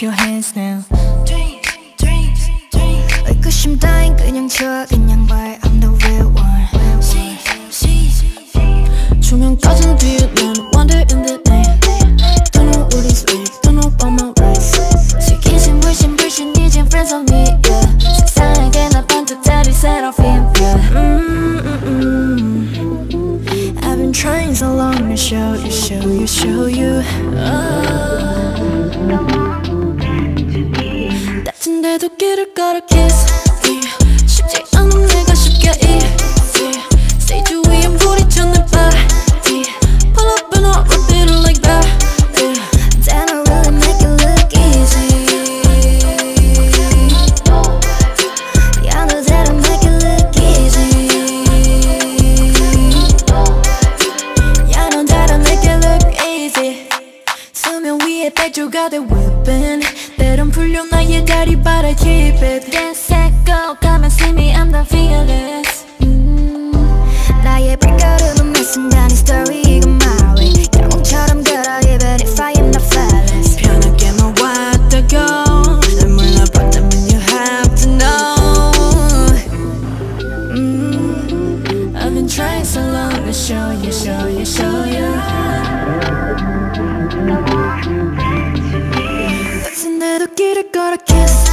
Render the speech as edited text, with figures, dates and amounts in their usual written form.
your hands now. 의구심 따윈 그냥 줘 그냥 말 I'm the real one. 조명 꺼진 뒤에 난 wander in the night. Don't know what is right, don't know about my rights. 슬기신 불신 이젠 friends on me, yeah. 세상에게 나 번뜩 자리 seraphim, yeah. I've been trying so long to show you. 다친데도 길을 걸어 kiss. 쉽지 않은 내가 쉽게 easy. Stage 위엔 부딪혔는 body. Pull up and I'll repeat it like that. Then I really make it look easy. Yeah, no, that I make it look easy. Yeah, no, that I make it look easy. 수면 위에 백조가 돼 whipping. 때론 풀려 나의 다리 but I keep it. Dance and go, come and see me, I'm the fearless. 나의 발걸음은 매 순간이 story 이건 my way. 영웅처럼 걸어 even if I am not flawless. 편하게 놓았다고 날 몰라봤다면 you have to know. I've been trying so long to show you. 다친데도 길을 걸어 kiss.